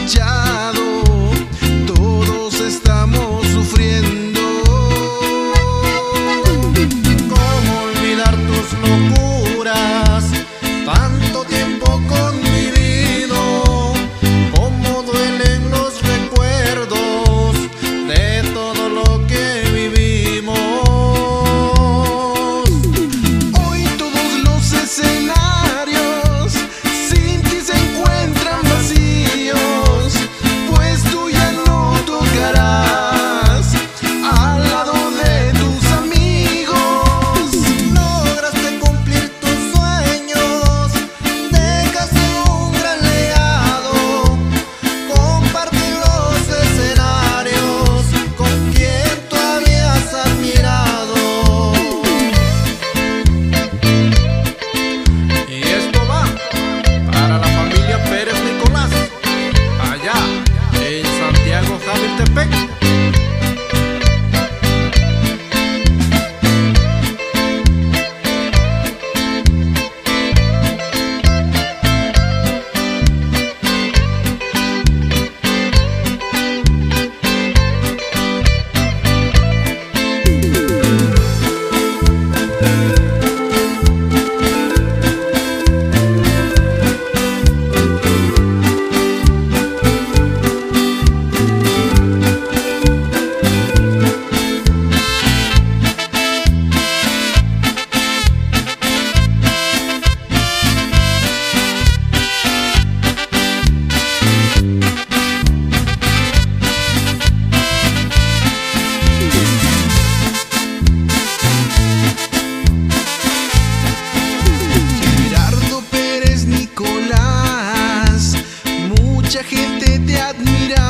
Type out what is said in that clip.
manchado, todos estamos sufriendo. ¿Cómo olvidar tus locuras? Tanto tiempo convivido, cómo duelen los recuerdos de todo lo que vivimos. Hoy todos los escenarios sin ti se encuentran vacíos, pues tú ya no tocarás al lado de tus amigos. Lograste cumplir tus sueños, dejaste un gran legado, compartir los escenarios con quien tú habías admirado. Y esto va para la familia Pérez Nicolás, allá en Santiago Javiltepec. Gerardo Pérez Nicolás, mucha gente te admira.